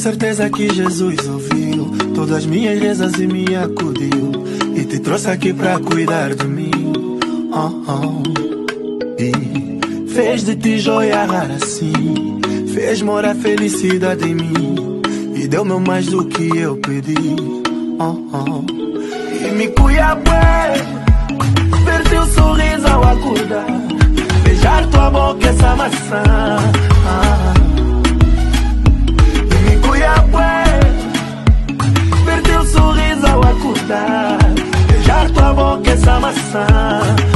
certeza que Jesus ouviu todas as minhas rezas e me acudiu e te trouxe aqui pra cuidar de mim. E fez de ti joia rara assim, fez morar felicidade em mim e deu-me mais do que eu pedi. E me cuia bem, ver teu sorriso ao acordar, beijar tua boca essa maçã. E me cuia bem, ver teu sorriso ao acordar, beijar tua boca essa maçã.